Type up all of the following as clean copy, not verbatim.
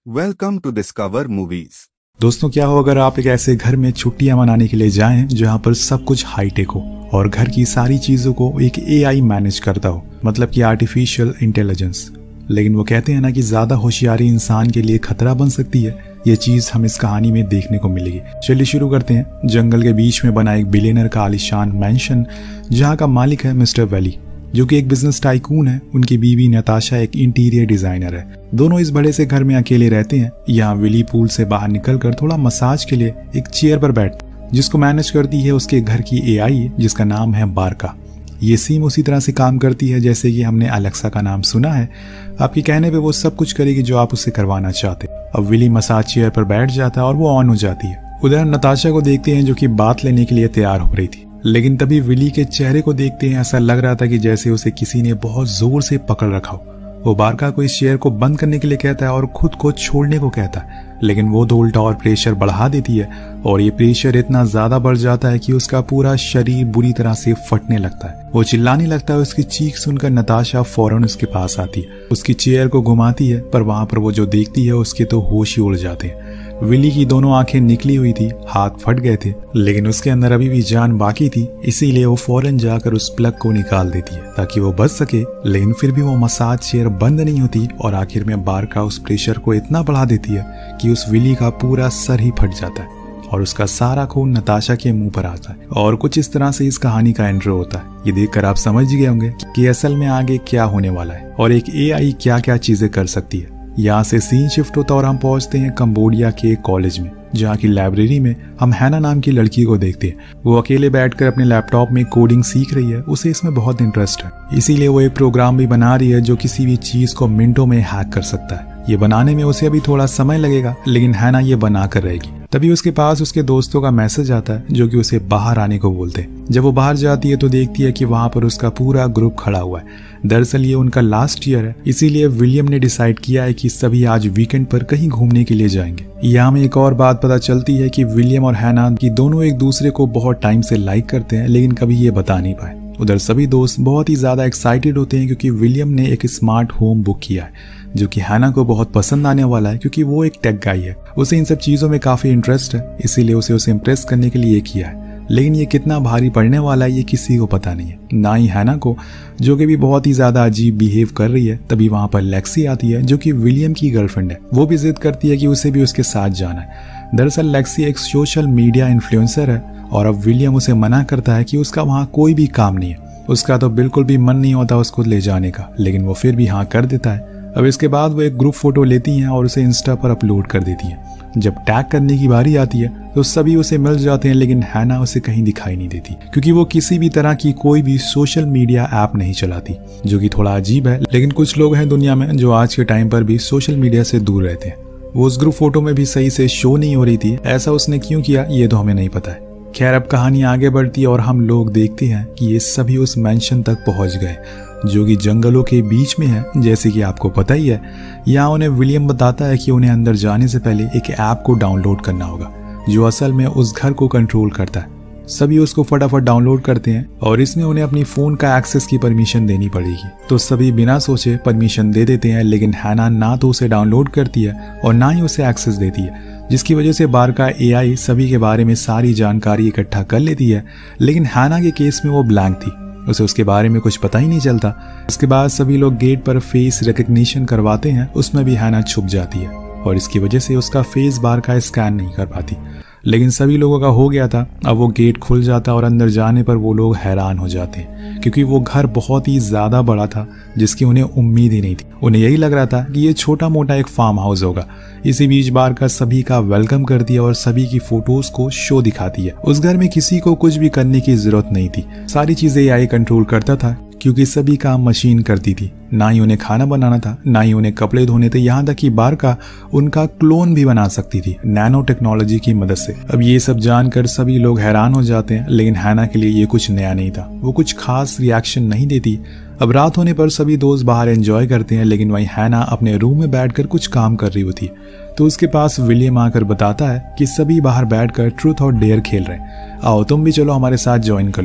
Welcome to discover movies. दोस्तों, क्या हो अगर आप एक ऐसे घर में छुट्टियां मनाने के लिए जाएं जहां पर सब कुछ हाईटेक हो और घर की सारी चीजों को एक एआई मैनेज करता हो, मतलब कि आर्टिफिशियल इंटेलिजेंस। लेकिन वो कहते हैं ना कि ज्यादा होशियारी इंसान के लिए खतरा बन सकती है। ये चीज हम इस कहानी में देखने को मिलेगी। चलिए शुरू करते हैं। जंगल के बीच में बना एक बिलियनर का आलिशान मैंशन जहाँ का मालिक है मिस्टर वैली, जो कि एक बिजनेस टाइकून है। उनकी बीवी नताशा एक इंटीरियर डिजाइनर है। दोनों इस बड़े से घर में अकेले रहते हैं। यहाँ विली पूल से बाहर निकलकर थोड़ा मसाज के लिए एक चेयर पर बैठ, जिसको मैनेज करती है उसके घर की एआई, जिसका नाम है बारका। ये सेम उसी तरह से काम करती है जैसे कि हमने अलेक्सा का नाम सुना है। आपके कहने पे वो सब कुछ करेगी जो आप उससे करवाना चाहते। अब विली मसाज चेयर पर बैठ जाता है और वो ऑन हो जाती है। उधर नताशा को देखते हैं जो कि बात लेने के लिए तैयार हो रही थी, लेकिन तभी विली के चेहरे को देखते हैं ऐसा लग रहा था कि जैसे उसे किसी ने बहुत जोर से पकड़ रखा हो। वो बारका को इस चेयर को बंद करने के लिए कहता है और खुद को छोड़ने को कहता है, लेकिन वो तो उल्टा और प्रेशर बढ़ा देती है। और ये प्रेशर इतना ज्यादा बढ़ जाता है कि उसका पूरा शरीर बुरी तरह से फटने लगता है। वो चिल्लाने लगता है। उसकी चीख सुनकर नताशा फौरन उसके पास आती है, उसकी चेयर को घुमाती है, पर वहां पर वो जो देखती है उसके तो होश ही उड़ जाते हैं। विली की दोनों आंखें निकली हुई थी, हाथ फट गए थे, लेकिन उसके अंदर अभी भी जान बाकी थी। इसीलिए वो फौरन जाकर उस प्लग को निकाल देती है ताकि वो बच सके। लेकिन फिर भी वो मसाज चेयर बंद नहीं होती और आखिर में बारका उस प्रेशर को इतना बढ़ा देती है कि उस विली का पूरा सर ही फट जाता है और उसका सारा खून नताशा के मुंह पर आता है। और कुछ इस तरह से इस कहानी का एंट्रो होता है। ये देखकर आप समझ गए होंगे कि असल में आगे क्या होने वाला है और एक एआई क्या क्या चीजें कर सकती है। यहाँ से सीन शिफ्ट होता और हम पहुंचते हैं कंबोडिया के कॉलेज में, जहाँ की लाइब्रेरी में हम हैना नाम की लड़की को देखते हैं। वो अकेले बैठकर अपने लैपटॉप में कोडिंग सीख रही है। उसे इसमें बहुत इंटरेस्ट है, इसीलिए वो एक प्रोग्राम भी बना रही है जो किसी भी चीज को मिनटों में हैक कर सकता है। ये बनाने में उसे अभी थोड़ा समय लगेगा, लेकिन हैना ये बना कर रहेगी। तभी उसके पास उसके दोस्तों का मैसेज आता है जो कि उसे बाहर आने को बोलते हैं। जब वो बाहर जाती है तो देखती है कि वहां पर उसका पूरा ग्रुप खड़ा हुआ है। दरअसल ये उनका लास्ट ईयर है, इसीलिए विलियम ने डिसाइड किया है कि सभी आज वीकेंड पर कहीं घूमने के लिए जाएंगे। यहाँ में एक और बात पता चलती है कि विलियम और हैना की दोनों एक दूसरे को बहुत टाइम से लाइक करते हैं, लेकिन कभी ये बता नहीं पाए। उधर सभी दोस्त बहुत ही ज्यादा एक्साइटेड होते हैं क्योंकि विलियम ने एक स्मार्ट होम बुक किया है जो कि हैना को बहुत पसंद आने वाला है, क्योंकि वो एक टेक गाई है। उसे इन सब चीजों में काफी इंटरेस्ट है, इसीलिए उसे इम्प्रेस करने के लिए किया है। लेकिन ये कितना भारी पड़ने वाला है ये किसी को पता नहीं है, ना ही हैना को, जो कि भी बहुत ही ज्यादा अजीब बिहेव कर रही है। तभी वहां पर लेक्सी आती है जो कि विलियम की गर्लफ्रेंड है। वो भी जिद करती है कि उसे भी उसके साथ जाना है। दरअसल लेक्सी एक सोशल मीडिया इन्फ्लुएंसर है और अब विलियम उसे मना करता है कि उसका वहां कोई भी काम नहीं है। उसका तो बिल्कुल भी मन नहीं होता उसको ले जाने का, लेकिन वो फिर भी हाँ कर देता है। अब इसके बाद वो एक ग्रुप फोटो लेती हैं और उसे इंस्टा पर अपलोड कर देती है। जब टैग करने की बारी आती है तो सभी उसे मिल जाते हैं, लेकिन हैना उसे कहीं दिखाई नहीं देती क्योंकि वो किसी भी तरह की कोई भी सोशल मीडिया ऐप नहीं चलाती, जो कि थोड़ा अजीब है। लेकिन कुछ लोग हैं दुनिया में जो आज के टाइम पर भी सोशल मीडिया से दूर रहते हैं। वो उस ग्रुप फोटो में भी सही से शो नहीं हो रही थी। ऐसा उसने क्यों किया ये तो हमें नहीं पता है। खैर, अब कहानी आगे बढ़ती है और हम लोग देखते हैं कि ये सभी उस मैंशन तक पहुंच गए जो कि जंगलों के बीच में है। जैसे कि आपको पता ही है, यहाँ उन्हें विलियम बताता है कि उन्हें अंदर जाने से पहले एक ऐप को डाउनलोड करना होगा जो असल में उस घर को कंट्रोल करता है। सभी उसको फटाफट डाउनलोड करते हैं और इसमें उन्हें अपनी फोन का एक्सेस की परमिशन देनी पड़ेगी। तो सभी बिना सोचे परमिशन दे देते हैं, लेकिन हैना ना तो उसे डाउनलोड करती है और ना ही उसे एक्सेस देती है, जिसकी वजह से बारका एआई सभी के बारे में सारी जानकारी इकट्ठा कर लेती है। लेकिन हैना के केस में वो ब्लैंक थी, उसे उसके बारे में कुछ पता ही नहीं चलता। उसके बाद सभी लोग गेट पर फेस रिकग्निशन करवाते हैं, उसमें भी हैना छुप जाती है और इसकी वजह से उसका फेस बारका स्कैन नहीं कर पाती। लेकिन सभी लोगों का हो गया था। अब वो गेट खुल जाता और अंदर जाने पर वो लोग हैरान हो जाते हैं क्योंकि वो घर बहुत ही ज्यादा बड़ा था जिसकी उन्हें उम्मीद ही नहीं थी। उन्हें यही लग रहा था कि ये छोटा मोटा एक फार्म हाउस होगा। इसी बीच बारका सभी का वेलकम करती है और सभी की फोटोज को शो दिखाती है। उस घर में किसी को कुछ भी करने की जरूरत नहीं थी, सारी चीजें एआई कंट्रोल करता था क्योंकि सभी काम मशीन करती थी। ना ही उन्हें खाना बनाना था, ना ही उन्हें कपड़े धोने थे, यहाँ तक कि बारका उनका क्लोन भी बना सकती थी नैनो टेक्नोलॉजी की मदद से। अब ये सब जानकर सभी लोग हैरान हो जाते हैं, लेकिन हैना के लिए ये कुछ नया नहीं था। वो कुछ खास रिएक्शन नहीं देती। अब रात होने पर सभी दोस्त बाहर एंजॉय करते हैं, लेकिन वहीं हैना अपने रूम में बैठकर कुछ काम कर रही होती है। तो उसके पास विलियम आकर बताता है कि सभी बाहर बैठकर ट्रूथ और डेयर खेल रहे हैं, आओ तुम भी चलो हमारे साथ ज्वाइन कर लो।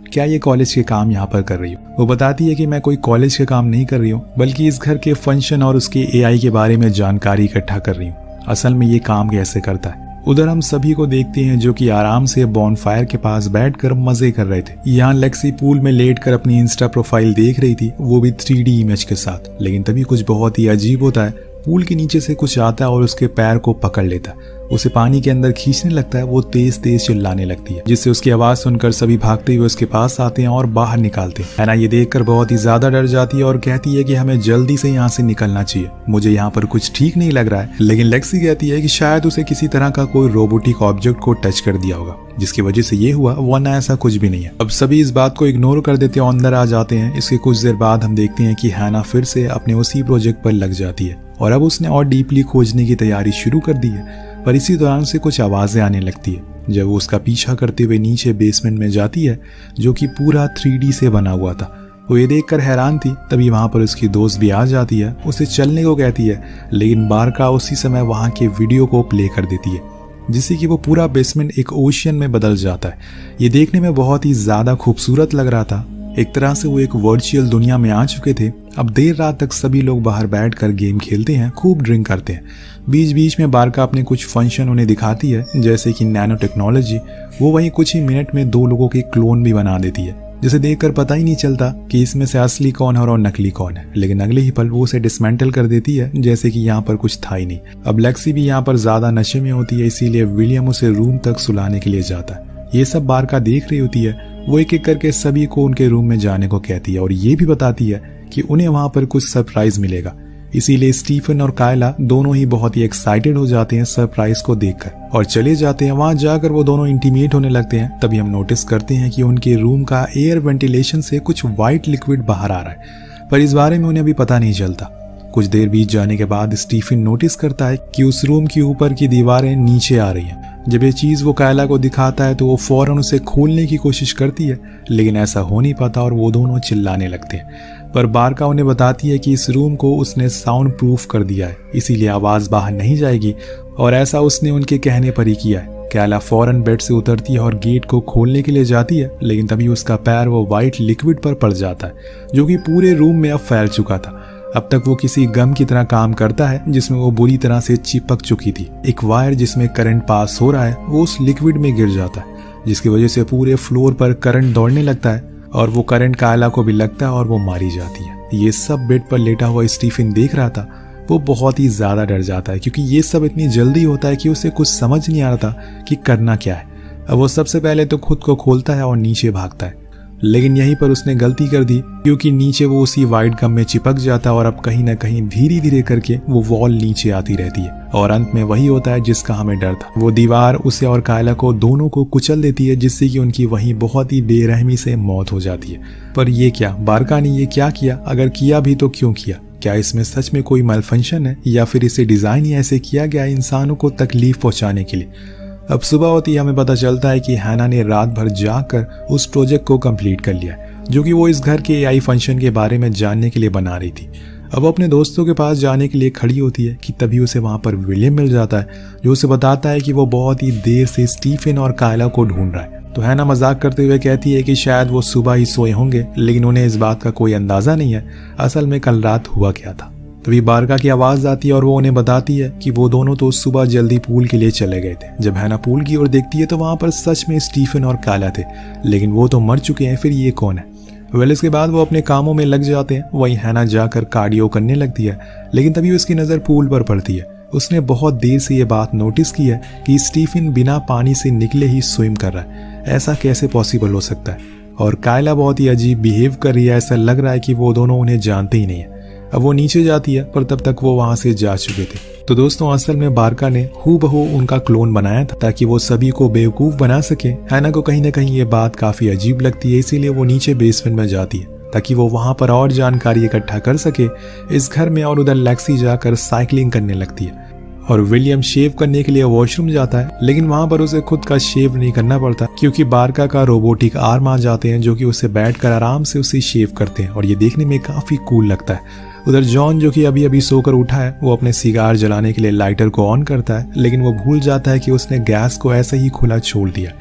क्या ये कॉलेज के काम यहाँ पर कर रही हो। वो बताती है कि मैं कोई कॉलेज के काम नहीं कर रही हूँ, बल्कि इस घर के फंक्शन और उसके एआई के बारे में जानकारी इकट्ठा कर रही हूँ। असल में ये काम कैसे करता है। उधर हम सभी को देखते हैं जो कि आराम से बॉनफायर के पास बैठकर मजे कर रहे थे। यहाँ लेक्सी पूल में लेटकर अपनी इंस्टा प्रोफाइल देख रही थी, वो भी 3D इमेज के साथ। लेकिन तभी कुछ बहुत ही अजीब होता है। पूल के नीचे से कुछ आता है और उसके पैर को पकड़ लेता है, उसे पानी के अंदर खींचने लगता है। वो तेज तेज चिल्लाने लगती है, जिससे उसकी आवाज सुनकर सभी भागते हुए उसके पास आते हैं और बाहर निकालते हैं। हैना ये देखकर बहुत ही ज्यादा डर जाती है और कहती है कि हमें जल्दी से यहाँ से निकलना चाहिए, मुझे यहाँ पर कुछ ठीक नहीं लग रहा है। लेकिन लेक्सी कहती है कि शायद उसे किसी तरह का कोई रोबोटिक ऑब्जेक्ट को टच कर दिया होगा, जिसकी वजह से ये हुआ, वरना ऐसा कुछ भी नहीं है। अब सभी इस बात को इग्नोर कर देते हैं और अंदर आ जाते हैं। इसके कुछ देर बाद हम देखते हैं कि हैना फिर से अपने उसी प्रोजेक्ट पर लग जाती है और अब उसने और डीपली खोजने की तैयारी शुरू कर दी है। पर इसी दौरान से कुछ आवाजें आने लगती है। जब वो उसका पीछा करते हुए नीचे बेसमेंट में जाती है, जो कि पूरा 3D से बना हुआ था, वो ये देखकर हैरान थी। तभी वहां पर उसकी दोस्त भी आ जाती है, उसे चलने को कहती है, लेकिन बारका उसी समय वहां के वीडियो को प्ले कर देती है, जिससे कि वो पूरा बेसमेंट एक ओशियन में बदल जाता है। ये देखने में बहुत ही ज्यादा खूबसूरत लग रहा था। एक तरह से वो एक वर्चुअल दुनिया में आ चुके थे। अब देर रात तक सभी लोग बाहर बैठकर गेम खेलते हैं, खूब ड्रिंक करते हैं। बीच बीच में बारका अपने कुछ फंक्शन उन्हें दिखाती है, जैसे कि नैनो टेक्नोलॉजी। वो वहीं कुछ ही मिनट में 2 लोगों के क्लोन भी बना देती है, जिसे देखकर पता ही नहीं चलता कि इसमें से असली कौन है और नकली कौन है। लेकिन अगले ही पल वो उसे डिसमेंटल कर देती है, जैसे कि यहाँ पर कुछ था ही नहीं। अब लेक्सी भी यहाँ पर ज्यादा नशे में होती है, इसीलिए विलियम उसे रूम तक सुलाने के लिए जाता है। ये सब बारका देख रही होती है। वो एक एक करके सभी को उनके रूम में जाने को कहती है और ये भी बताती है कि उन्हें वहां पर कुछ सरप्राइज मिलेगा। इसीलिए स्टीफन और कायला दोनों ही बहुत ही एक्साइटेड हो जाते हैं सरप्राइज को देखकर और चले जाते हैं। वहां जाकर वो दोनों इंटीमेट होने लगते हैं। तभी हम नोटिस करते हैं कि उनके रूम का एयर वेंटिलेशन से कुछ व्हाइट लिक्विड बाहर आ रहा है, पर इस बारे में उन्हें अभी पता नहीं चलता। कुछ देर बीत जाने के बाद स्टीफन नोटिस करता है कि उस रूम की ऊपर की दीवारें नीचे आ रही हैं। जब ये चीज वो कायला को दिखाता है तो वो फौरन उसे खोलने की कोशिश करती है, लेकिन ऐसा हो नहीं पाता और वो दोनों चिल्लाने लगते हैं। पर बारका उन्हें बताती है कि इस रूम को उसने साउंड प्रूफ कर दिया है, इसीलिए आवाज बाहर नहीं जाएगी और ऐसा उसने उनके कहने पर ही किया है। कायला फौरन बेड से उतरती है और गेट को खोलने के लिए जाती है, लेकिन तभी उसका पैर वो व्हाइट लिक्विड पर पड़ जाता है, जो कि पूरे रूम में अब फैल चुका था। अब तक वो किसी गम की तरह काम करता है, जिसमें वो बुरी तरह से चिपक चुकी थी। एक वायर जिसमें करंट पास हो रहा है वो उस लिक्विड में गिर जाता है, जिसकी वजह से पूरे फ्लोर पर करंट दौड़ने लगता है और वो करंट कायला को भी लगता है और वो मारी जाती है। ये सब बेड पर लेटा हुआ स्टीफन देख रहा था। वो बहुत ही ज्यादा डर जाता है, क्योंकि ये सब इतनी जल्दी होता है कि उसे कुछ समझ नहीं आ रहा था कि करना क्या है। अब वो सबसे पहले तो खुद को खोलता है और नीचे भागता है, लेकिन यहीं पर उसने गलती कर दी, क्योंकि नीचे वो उसी वाइट गम में चिपक जाता है और अब कहीं ना कहीं धीरे धीरे करके वो वॉल नीचे आती रहती है और अंत में वही होता है जिसका हमें डर था। वो दीवार उसे और कायला को दोनों को कुचल देती है, जिससे कि उनकी वहीं बहुत ही बेरहमी से मौत हो जाती है। पर ये क्या, बारका ने ये क्या किया? अगर किया भी तो क्यों किया? क्या इसमें सच में कोई मैलफंक्शन है या फिर इसे डिजाइन ही ऐसे किया गया इंसानों को तकलीफ पहुंचाने के लिए? अब सुबह होती हमें पता चलता है कि हैना ने रात भर जागकर उस प्रोजेक्ट को कंप्लीट कर लिया, जो कि वो इस घर के एआई फंक्शन के बारे में जानने के लिए बना रही थी। अब वो अपने दोस्तों के पास जाने के लिए खड़ी होती है कि तभी उसे वहां पर विलियम मिल जाता है, जो उसे बताता है कि वो बहुत ही देर से स्टीफन और कायला को ढूंढ रहा है। तो हैना मजाक करते हुए कहती है कि शायद वो सुबह ही सोए होंगे, लेकिन उन्हें इस बात का कोई अंदाजा नहीं है असल में कल रात हुआ क्या था। तभी बारका की आवाज आती है और वो उन्हें बताती है कि वो दोनों तो सुबह जल्दी पूल के लिए चले गए थे। जब हैना पूल की ओर देखती है तो वहां पर सच में स्टीफन और कायला थे, लेकिन वो तो मर चुके हैं, फिर ये कौन है? वेल इसके बाद वो अपने कामों में लग जाते हैं। वहीं हैना जाकर कार्डियो करने लगती है, लेकिन तभी उसकी नजर पूल पर पड़ती है। उसने बहुत देर से ये बात नोटिस की है कि स्टीफन बिना पानी से निकले ही स्विम कर रहा है। ऐसा कैसे पॉसिबल हो सकता है? और कायला बहुत ही अजीब बिहेव कर रही है, ऐसा लग रहा है कि वो दोनों उन्हें जानते ही नहीं है। अब वो नीचे जाती है, पर तब तक वो वहां से जा चुके थे। तो दोस्तों असल में बारका ने हूबहू उनका क्लोन बनाया था ताकि वो सभी को बेवकूफ बना सके। हैना को कहीं ना कहीं ये बात काफी अजीब लगती है, इसीलिए वो नीचे बेसमेंट में जाती है ताकि वो वहां पर और जानकारी इकट्ठा कर सके इस घर में। और उधर लेक्सी जाकर साइकिलिंग करने लगती है और विलियम शेव करने के लिए वॉशरूम जाता है, लेकिन वहां पर उसे खुद का शेव नहीं करना पड़ता, क्योंकि बारका का रोबोटिक आर्म आ जाते हैं, जो कि उसे बैठकर आराम से उसे शेव करते हैं और ये देखने में काफी कूल लगता है। उधर जॉन जो कि अभी अभी सोकर उठा है, वो अपने सिगार जलाने के लिए लाइटर को ऑन करता है, लेकिन वो भूल जाता है कि उसने गैस को ऐसे ही खुला छोड़ दिया।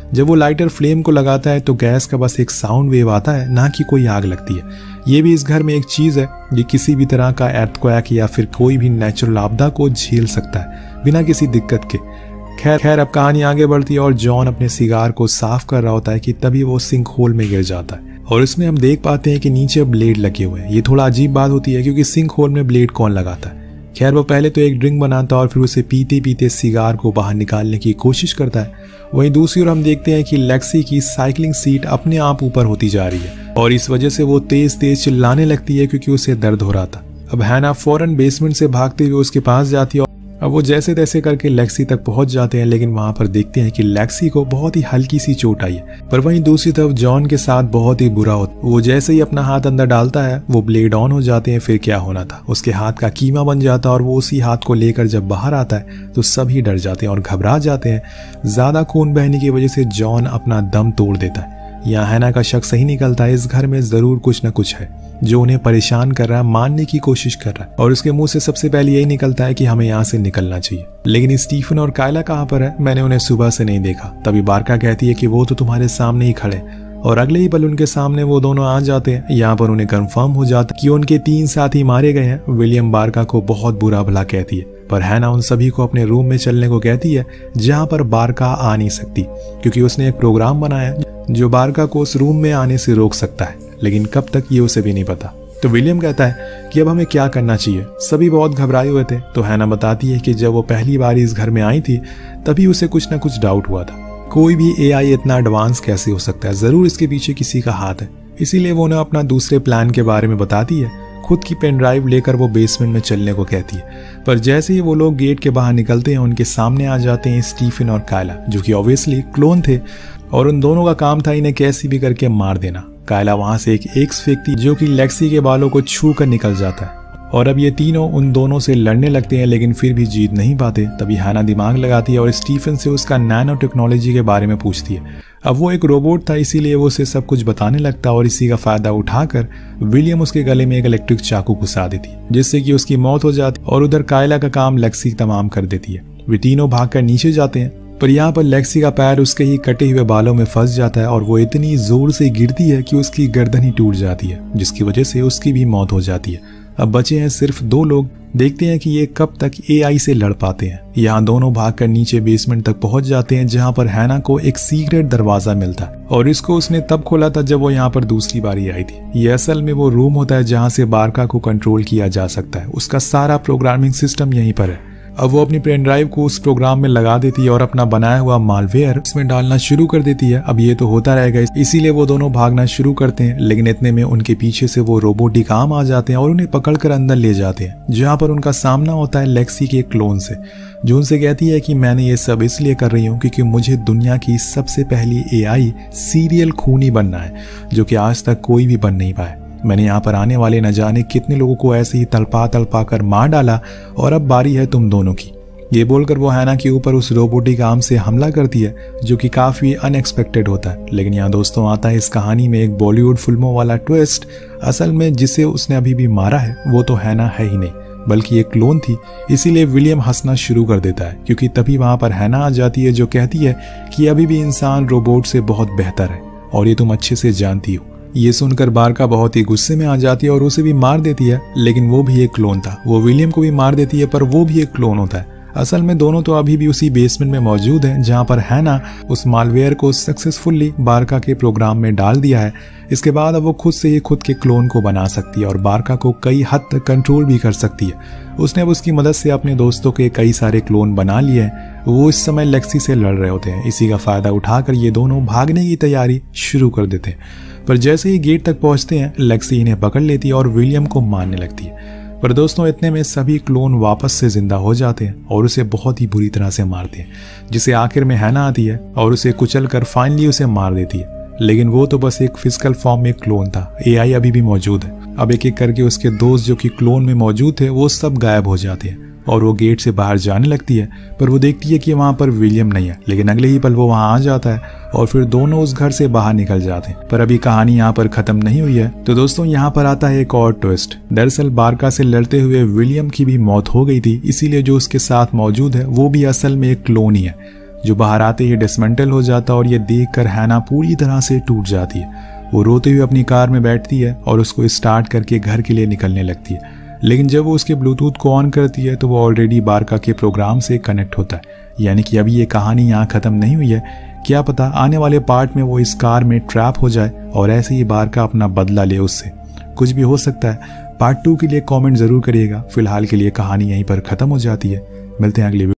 जब वो लाइटर फ्लेम को लगाता है तो गैस का बस एक साउंड वेव आता है, ना कि कोई आग लगती है। ये भी इस घर में एक चीज़ है, ये किसी भी तरह का अर्थक्वेक या फिर कोई भी नेचुरल आपदा को झेल सकता है बिना किसी दिक्कत के। खैर अब कहानी आगे बढ़ती है और जॉन अपने सिगार को साफ कर रहा होता है कि तभी वो सिंक होल में गिर जाता है और इसमें हम देख पाते हैं कि नीचे ब्लेड लगे हुए हैं। ये थोड़ा अजीब बात होती है क्योंकि सिंक होल में ब्लेड कौन लगाता है। खैर वो पहले तो एक ड्रिंक बनाता है और फिर उसे पीते पीते सिगार को बाहर निकालने की कोशिश करता है। वहीं दूसरी ओर हम देखते हैं कि लेक्सी की साइकिलिंग सीट अपने आप ऊपर होती जा रही है और इस वजह से वो तेज तेज चिल्लाने लगती है क्योंकि उसे दर्द हो रहा था। अब हैना फौरन बेसमेंट से भागते हुए उसके पास जाती है। अब वो जैसे तैसे करके लेक्सी तक पहुंच जाते हैं, लेकिन वहां पर देखते हैं कि लेक्सी को बहुत ही हल्की सी चोट आई है। पर वहीं दूसरी तरफ जॉन के साथ बहुत ही बुरा होता है। वो जैसे ही अपना हाथ अंदर डालता है वो ब्लेड ऑन हो जाते हैं। फिर क्या होना था, उसके हाथ का कीमा बन जाता है और वो उसी हाथ को लेकर जब बाहर आता है तो सभी डर जाते हैं और घबरा जाते हैं। ज्यादा खून बहने की वजह से जॉन अपना दम तोड़ देता है। यहाँ हैना का शक सही निकलता है, इस घर में जरूर कुछ न कुछ है जो उन्हें परेशान कर रहा है, मानने की कोशिश कर रहा है। और उसके मुंह से सबसे पहले यही निकलता है कि हमें यहाँ से निकलना चाहिए। लेकिन स्टीफन और कायला कहाँ पर है, मैंने उन्हें सुबह से नहीं देखा। तभी बारका कहती है कि वो तो तुम्हारे सामने ही खड़े, और अगले ही पल उनके सामने वो दोनों आ जाते हैं। यहाँ पर उन्हें कंफर्म हो जाता है कि उनके 3 साथी मारे गए हैं। विलियम बारका को बहुत बुरा भला कहती है, पर हैना उन सभी को अपने रूम में चलने को कहती है जहाँ पर बारका आ नहीं सकती, क्योंकि उसने एक प्रोग्राम बनाया जो बारका को उस रूम में आने से रोक सकता है, लेकिन कब तक ये उसे भी नहीं पता। तो विलियम कहता है कि अब हमें क्या करना चाहिए। सभी बहुत घबराए हुए थे। तो हैना बताती है कि जब वो पहली बार इस घर में आई थी तभी उसे कुछ न कुछ डाउट हुआ था। कोई भी एआई इतना एडवांस कैसे हो सकता है, जरूर इसके पीछे किसी का हाथ है। इसीलिए वो उन्हें अपना दूसरे प्लान के बारे में बताती है। खुद की पेन ड्राइव लेकर वो बेसमेंट में चलने को कहती है। पर जैसे ही वो लोग गेट के बाहर निकलते हैं उनके सामने आ जाते हैं स्टीफन और कायला, जो कि ऑब्वियसली क्लोन थे और उन दोनों का काम था इन्हें कैसे भी करके मार देना। कायला वहां से एक एक्स फेंकती जो कि लेक्सी के बालों को छू कर निकल जाता है और अब ये तीनों उन दोनों से लड़ने लगते हैं, लेकिन फिर भी जीत नहीं पाते। तभी हैना दिमाग लगाती है और स्टीफन से उसका नैनो टेक्नोलॉजी के बारे में पूछती है। अब वो एक रोबोट था, इसीलिए वो उसे सब कुछ बताने लगता और इसी का फायदा उठाकर विलियम उसके गले में एक इलेक्ट्रिक चाकू घुसा देती, जिससे कि उसकी मौत हो जाती और उधर कायला का काम लेक्सी तमाम कर देती है। वे तीनों भागकर नीचे जाते हैं, पर यहाँ पर लेक्सी का पैर उसके ही कटे हुए बालों में फंस जाता है और वो इतनी जोर से गिरती है कि उसकी गर्दन ही टूट जाती है, जिसकी वजह से उसकी भी मौत हो जाती है। अब बचे हैं सिर्फ 2 लोग। देखते हैं कि ये कब तक एआई से लड़ पाते हैं। यहाँ दोनों भागकर नीचे बेसमेंट तक पहुंच जाते हैं, जहाँ पर हैना को एक सीक्रेट दरवाजा मिलता है और इसको उसने तब खोला था जब वो यहाँ पर दूसरी बारी आई थी। ये असल में वो रूम होता है जहाँ से बारका को कंट्रोल किया जा सकता है। उसका सारा प्रोग्रामिंग सिस्टम यहीं पर है। अब वो अपनी पेन ड्राइव को उस प्रोग्राम में लगा देती है और अपना बनाया हुआ मालवेयर उसमें डालना शुरू कर देती है। अब ये तो होता रहेगा, इसीलिए वो दोनों भागना शुरू करते हैं, लेकिन इतने में उनके पीछे से वो रोबोटिक आर्म आ जाते हैं और उन्हें पकड़कर अंदर ले जाते हैं, जहाँ पर उनका सामना होता है लेक्सी के क्लोन से, जो उनसे कहती है कि मैंने ये सब इसलिए कर रही हूँ क्योंकि मुझे दुनिया की सबसे पहली एआई सीरियल खूनी बनना है, जो कि आज तक कोई भी बन नहीं पाया। मैंने यहाँ पर आने वाले न जाने कितने लोगों को ऐसे ही तड़पा कर मार डाला और अब बारी है तुम दोनों की। ये बोलकर वो हैना के ऊपर उस रोबोटिक आर्म से हमला करती है, जो कि काफी अनएक्सपेक्टेड होता है। लेकिन यहाँ दोस्तों आता है इस कहानी में एक बॉलीवुड फिल्मों वाला ट्विस्ट। असल में जिसे उसने अभी भी मारा है वो तो हैना है ही नहीं, बल्कि एक क्लोन थी। इसीलिए विलियम हंसना शुरू कर देता है, क्योंकि तभी वहां पर हैना आ जाती है जो कहती है कि अभी भी इंसान रोबोट से बहुत बेहतर है और ये तुम अच्छे से जानती हो। ये सुनकर बारका बहुत ही गुस्से में आ जाती है और उसे भी मार देती है, लेकिन वो भी एक क्लोन था। वो विलियम को भी मार देती है, पर वो भी एक क्लोन होता है। असल में दोनों तो अभी भी उसी बेसमेंट में मौजूद हैं, जहां पर हैना उस मालवेयर को सक्सेसफुली बारका के प्रोग्राम में डाल दिया है। इसके बाद अब वो खुद से ही खुद के क्लोन को बना सकती है और बारका को कई हद तक कंट्रोल भी कर सकती है। उसने अब उसकी मदद से अपने दोस्तों के कई सारे क्लोन बना लिए हैं। वो इस समय लेक्सी से लड़ रहे होते हैं। इसी का फायदा उठाकर ये दोनों भागने की तैयारी शुरू कर देते हैं, पर जैसे ही गेट तक पहुंचते हैं लेक्सी इन्हें पकड़ लेती है और विलियम को मारने लगती है। पर दोस्तों इतने में सभी क्लोन वापस से जिंदा हो जाते हैं और उसे बहुत ही बुरी तरह से मारते हैं, जिसे आखिर में हैना आती है और उसे कुचलकर फाइनली उसे मार देती है। लेकिन वो तो बस एक फिजिकल फॉर्म में क्लोन था, एआई अभी भी मौजूद है। अब एक एक करके उसके दोस्त जो कि क्लोन में मौजूद थे वो सब गायब हो जाते हैं और वो गेट से बाहर जाने लगती है, पर वो देखती है कि वहां पर विलियम नहीं है। लेकिन अगले ही पल वो वहां आ जाता है और फिर दोनों उस घर से बाहर निकल जाते हैं। पर अभी कहानी यहाँ पर खत्म नहीं हुई है। तो दोस्तों यहाँ पर आता है एक और ट्विस्ट। दरअसल बारका से लड़ते हुए विलियम की भी मौत हो गई थी, इसीलिए जो उसके साथ मौजूद है वो भी असल में एक क्लोन ही है। जो बाहर आते ही डिसमेंटल हो जाता है और ये देखकर हैना पूरी तरह से टूट जाती है। वो रोते हुए अपनी कार में बैठती है और उसको स्टार्ट करके घर के लिए निकलने लगती है, लेकिन जब वो उसके ब्लूटूथ को ऑन करती है तो वो ऑलरेडी बारका के प्रोग्राम से कनेक्ट होता है। यानी कि अभी ये कहानी यहाँ ख़त्म नहीं हुई है, क्या पता आने वाले पार्ट में वो इस कार में ट्रैप हो जाए और ऐसे ही बारका अपना बदला ले उससे। कुछ भी हो सकता है। पार्ट 2 के लिए कमेंट ज़रूर करिएगा। फिलहाल के लिए कहानी यहीं पर ख़त्म हो जाती है। मिलते हैं अगले